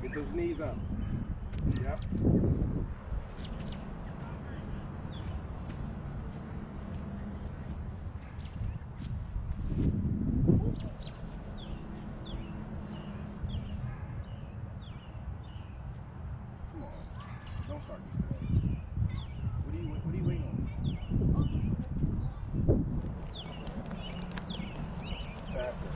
Get those knees up. Yep. Come on. Don't start this today. What are you waiting on? Faster.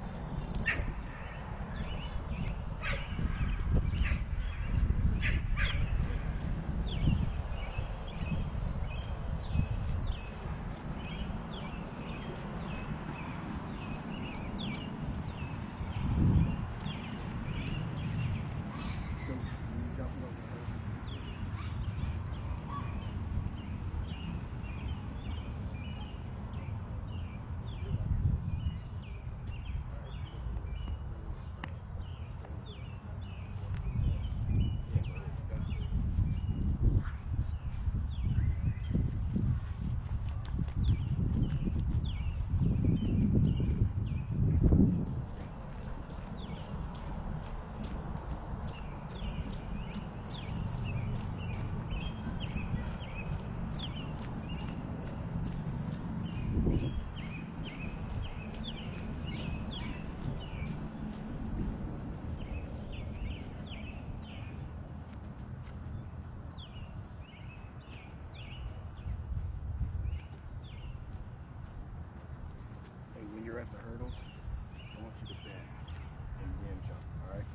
Hey, when you're at the hurdles, I want you to bend and then jump, all right?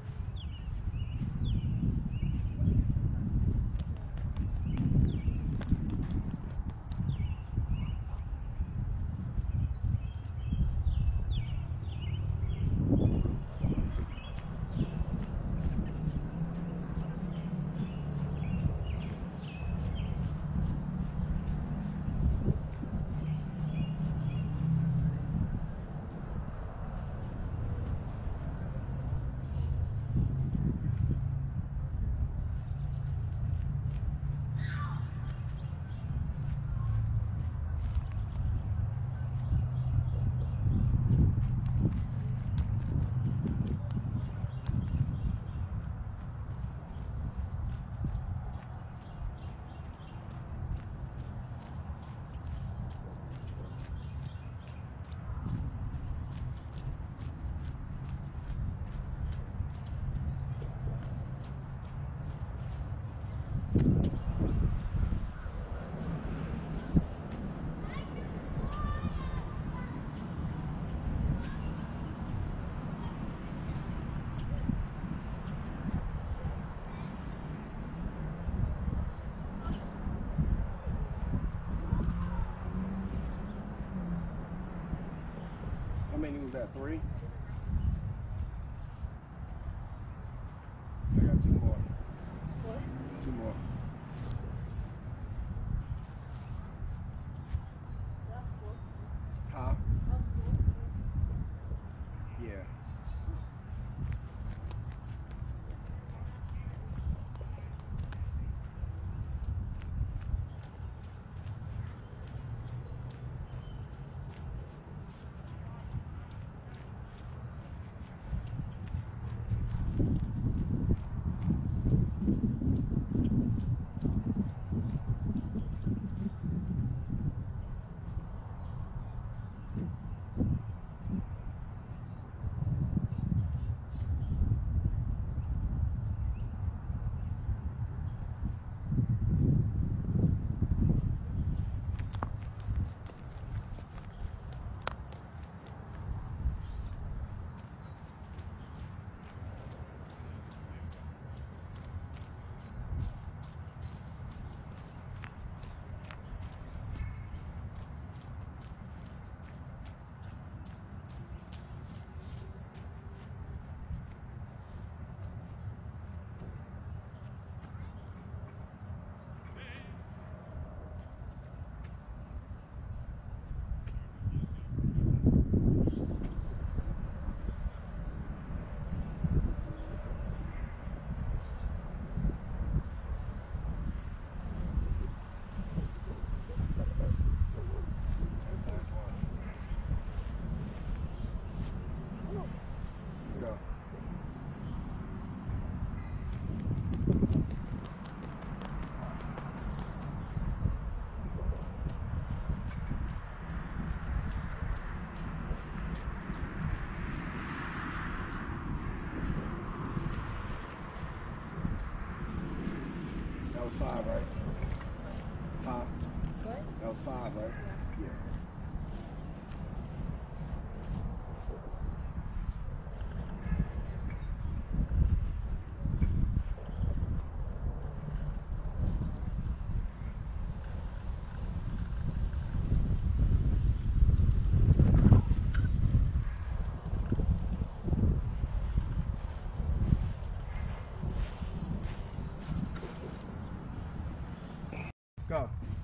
How many was that? 3? I got 2 more. 2 more. Huh? Yeah. was 5, right? 5. What? That was 5, right? Yeah. Go.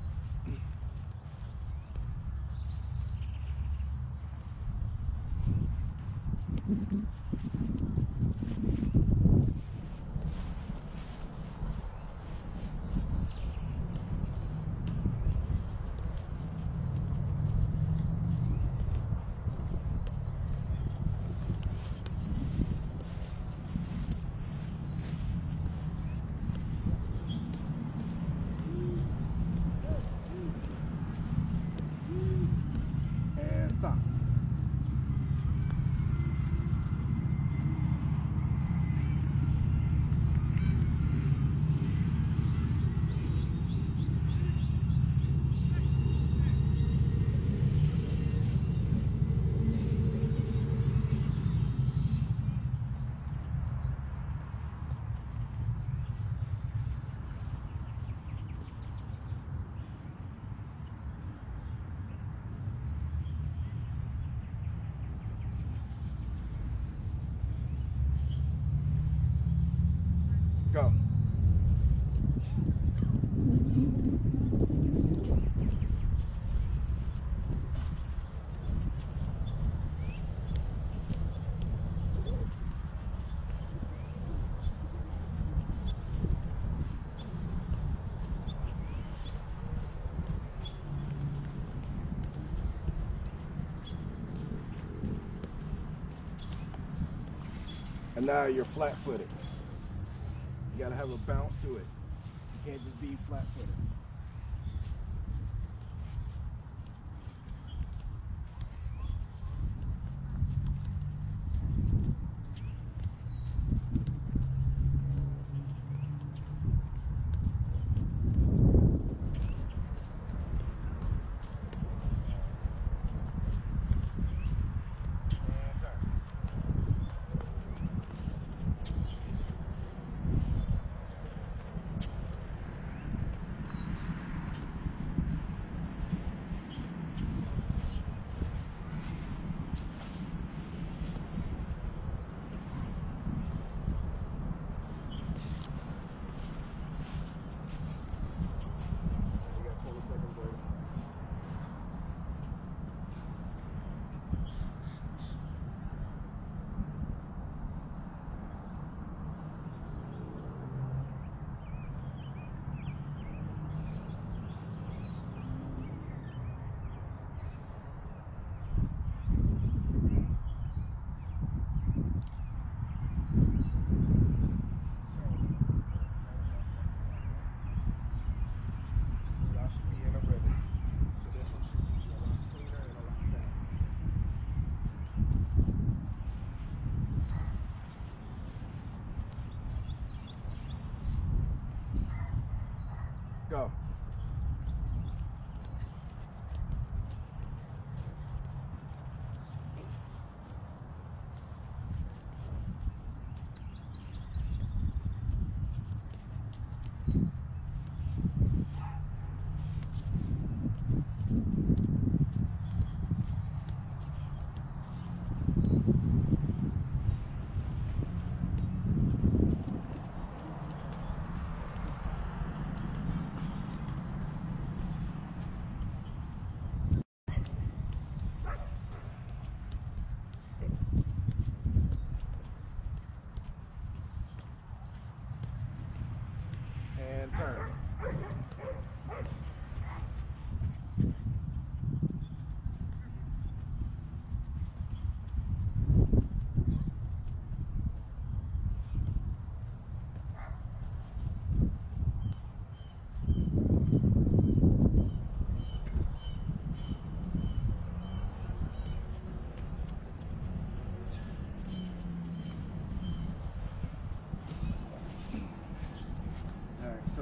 And stop. Go. And now you're flat-footed. You gotta have a bounce to it. You can't just be flat-footed. And turn. You got 20 seconds later. So y'all should be in a rhythm. So this one should be a lot cleaner and a lot better. Go.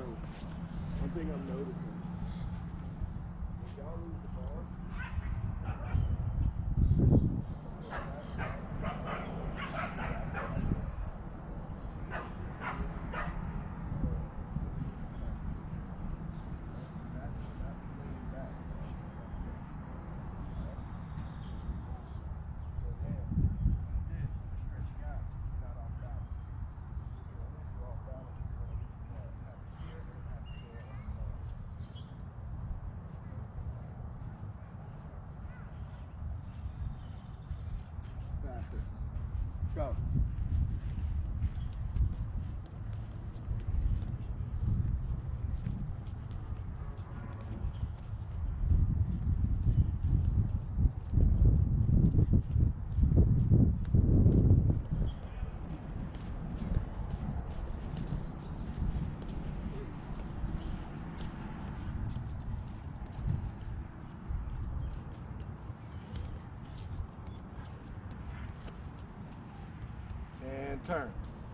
one thing I'm noticing, if y'all lose the ball, faster. Go. And turn.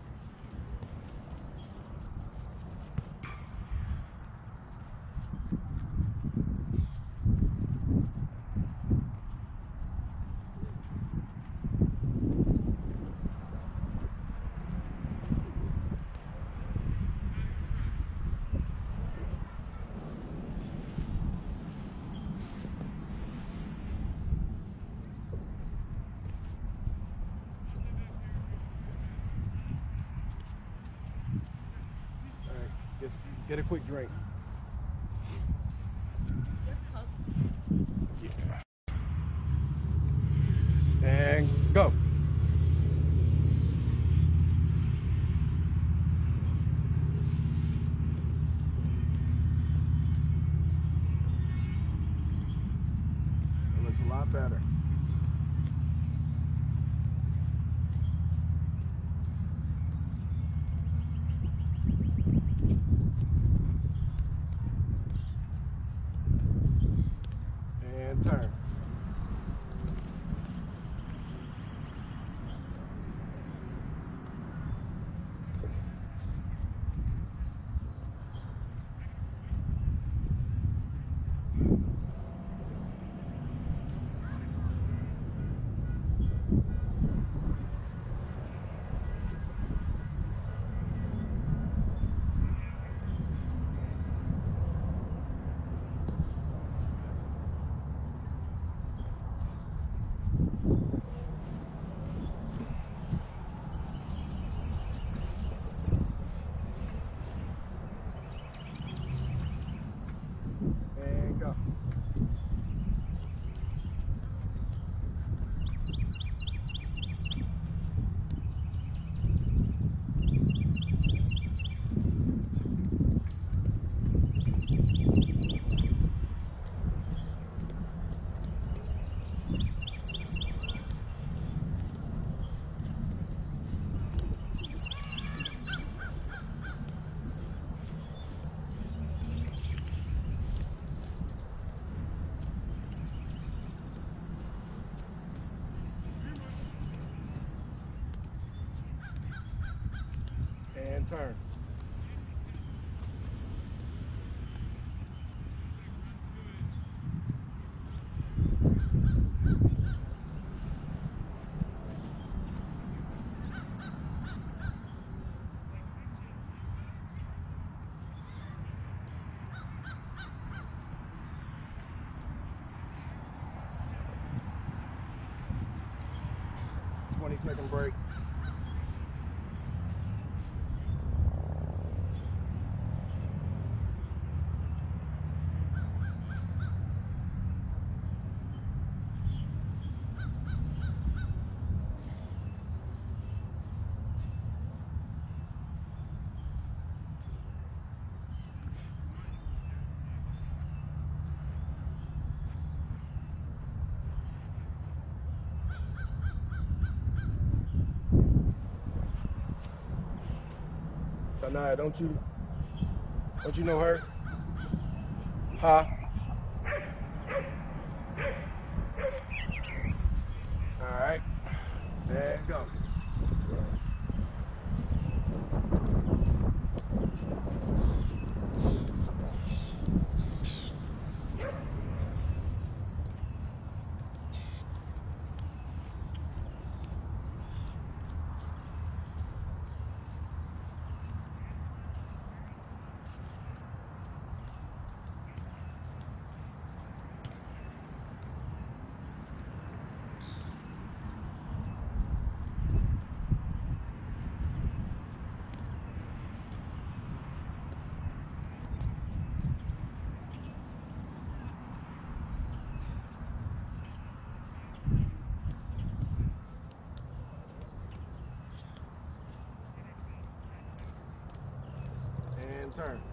All right, just get a quick drink. Yeah. And go. It looks a lot better. And turn. And go. And turn. Second break. Sanaya, don't you know her? Huh? All right. There you go. and turn.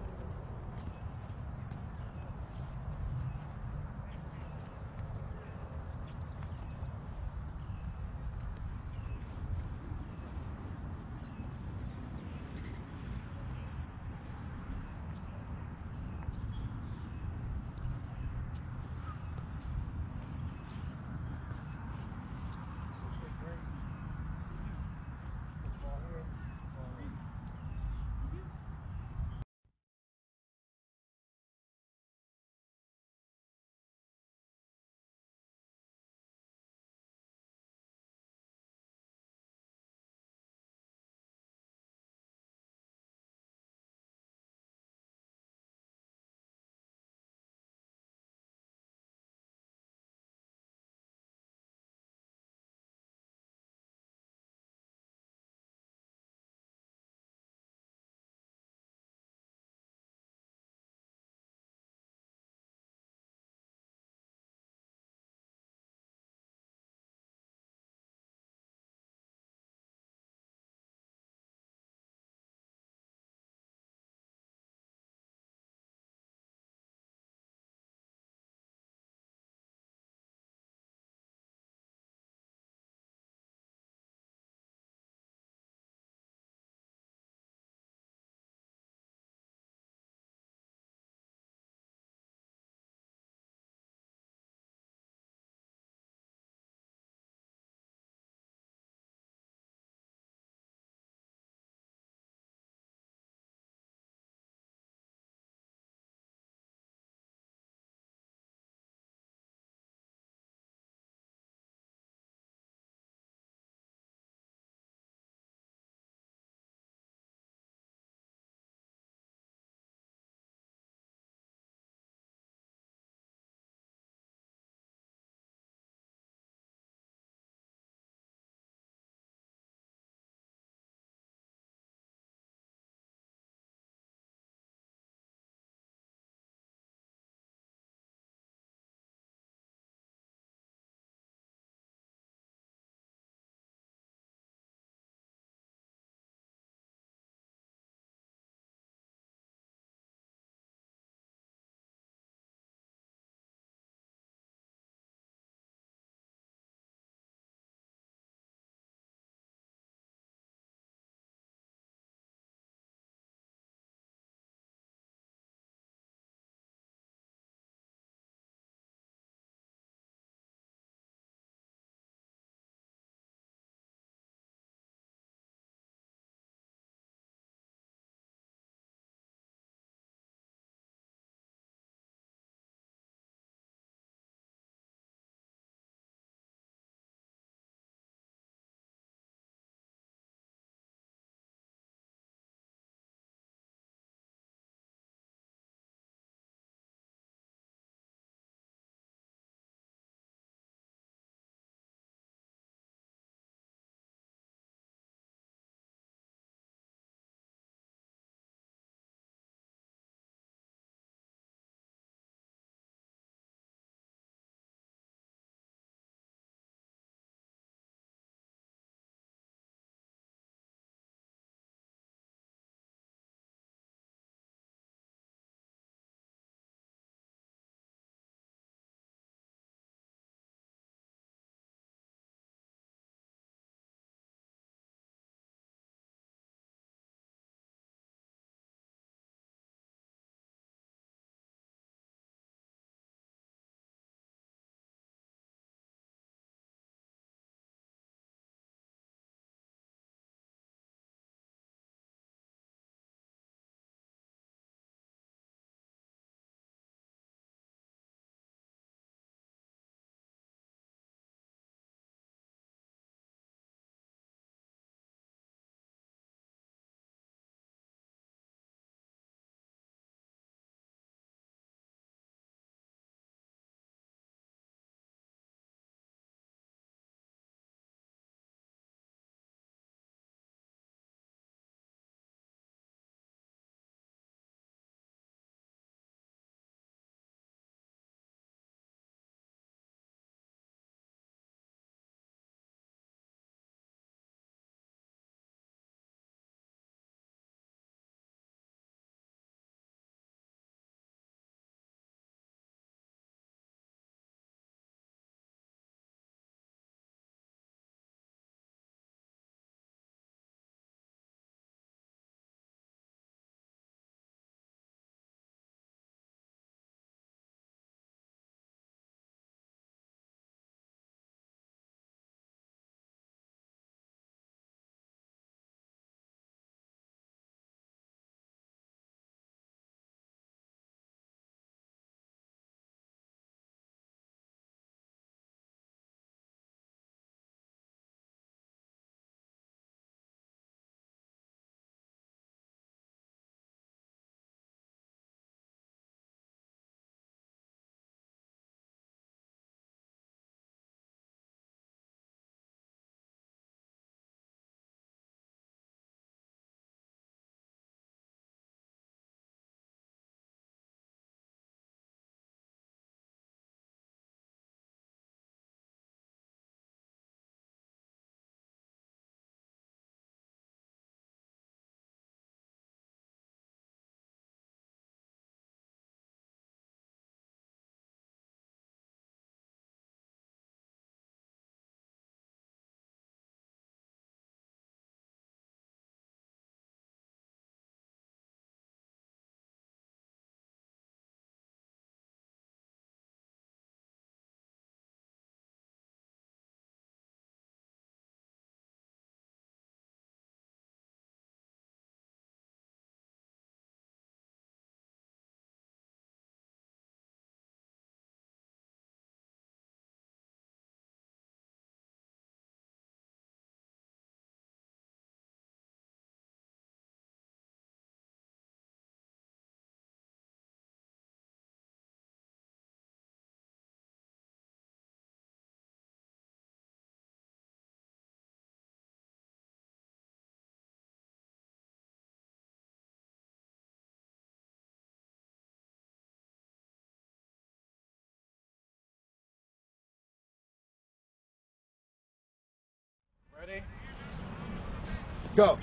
Go.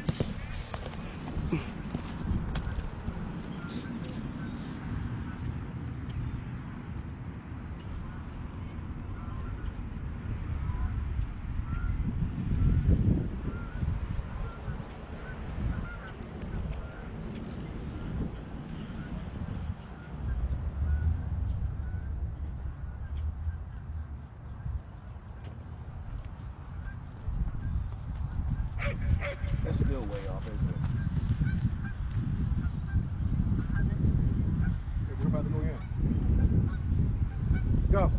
That's still way off, isn't it? Okay, we're about to go in. Go.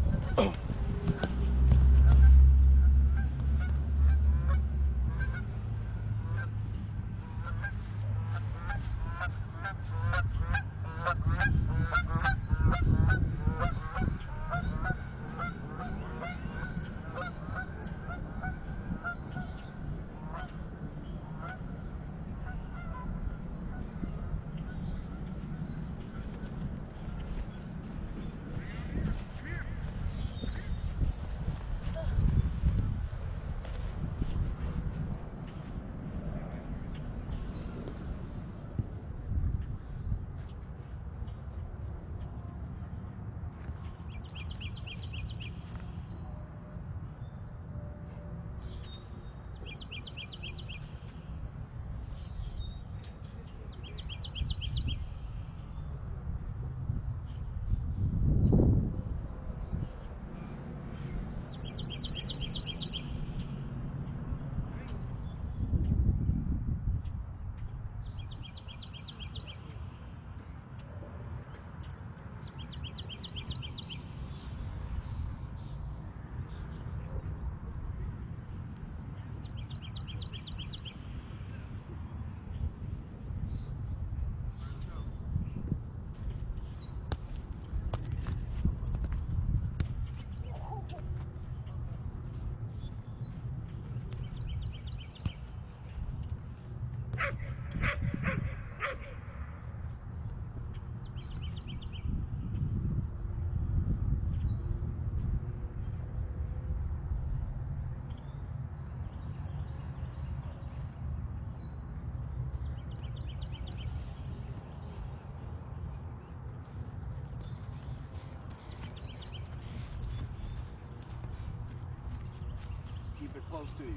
Keep it close to you.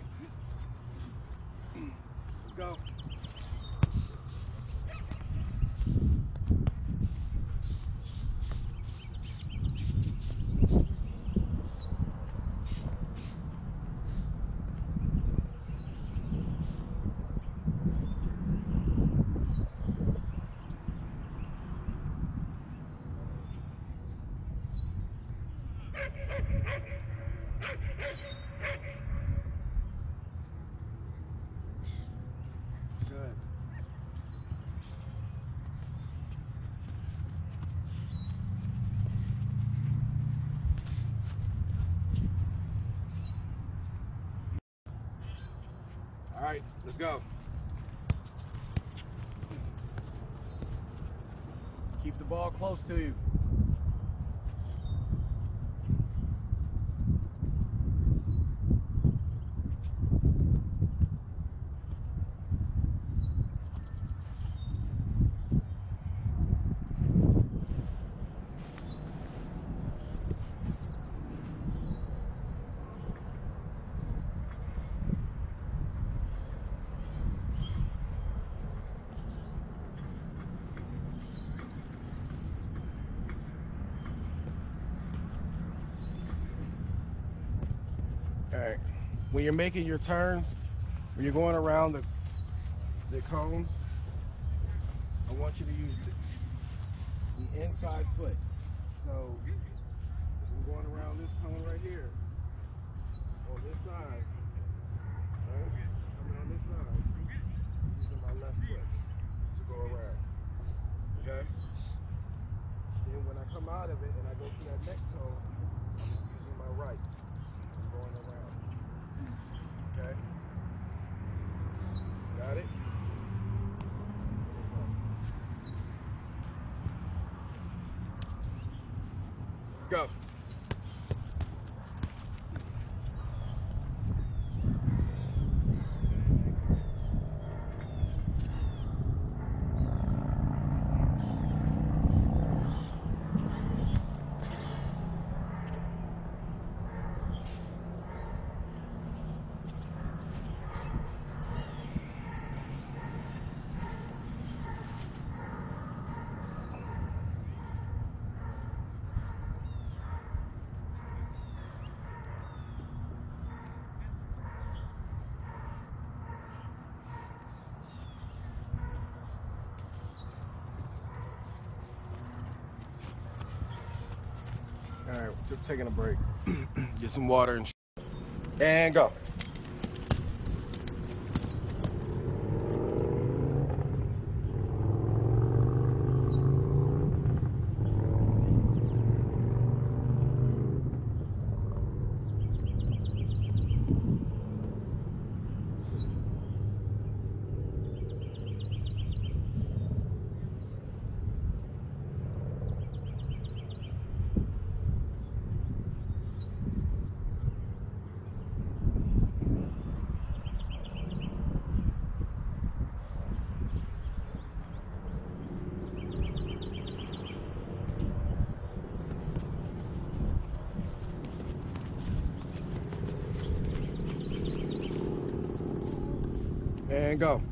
Let's go. Good. All right, let's go. Keep the ball close to you. All right. When you're making your turn, when you're going around the cone, I want you to use the inside foot. So if I'm going around this cone right here, on this side, right? Coming on this side, I'm using my left foot to go around. Okay? Then when I come out of it and I go to that next cone, I'm using my right. I'm going around. Okay? Got it? Go. All right, taking a break. Get some water and go. And go.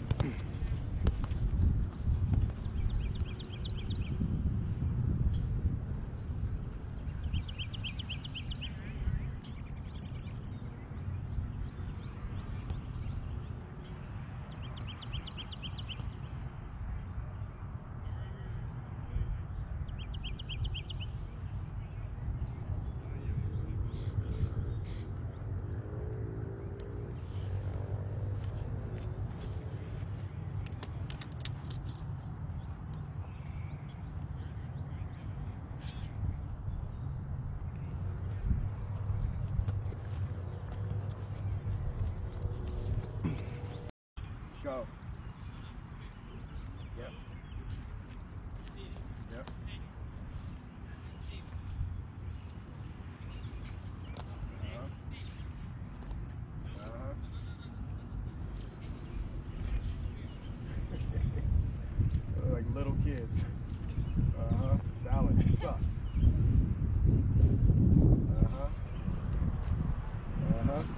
Go. Yep. Yep. Uh-huh. Uh-huh. Like little kids. Uh-huh. Balance sucks. Uh-huh. Uh-huh.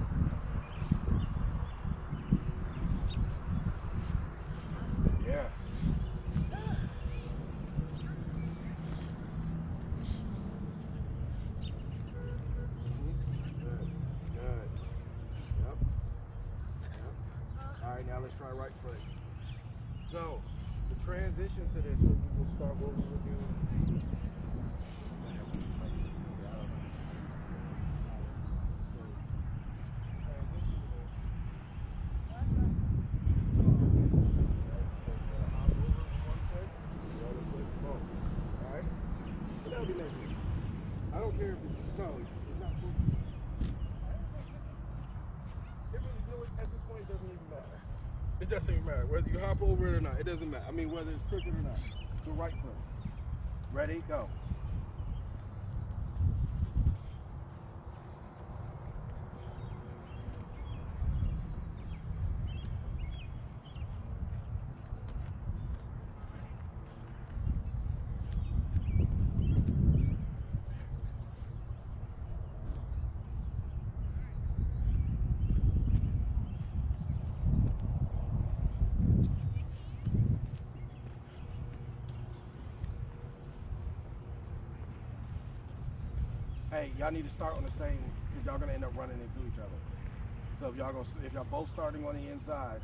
Yeah. Good. Good. Yep. Yep. All right, now let's try right foot. So, the transition to this, what we will start, what we will do. So, transition to this. Right? So we're gonna hop over with one foot, the other foot, boom. All right? But that'll be next week. I don't care if it's no, it's not supposed to. It really, you know what? At this point, it doesn't even matter. It doesn't even matter whether you hop over it or not. It doesn't matter. I mean, whether it's crooked or not. So right foot. Ready? Go. Hey, y'all need to start on the same, because y'all gonna end up running into each other. So if y'all both starting on the inside,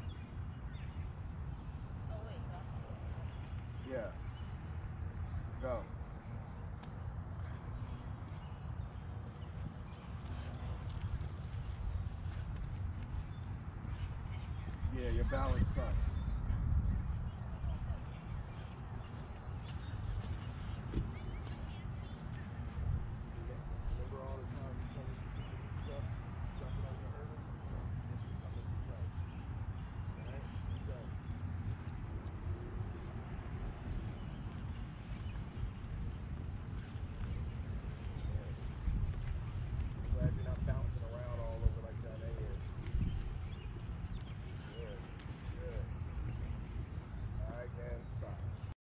yeah, go. Yeah, your balance sucks.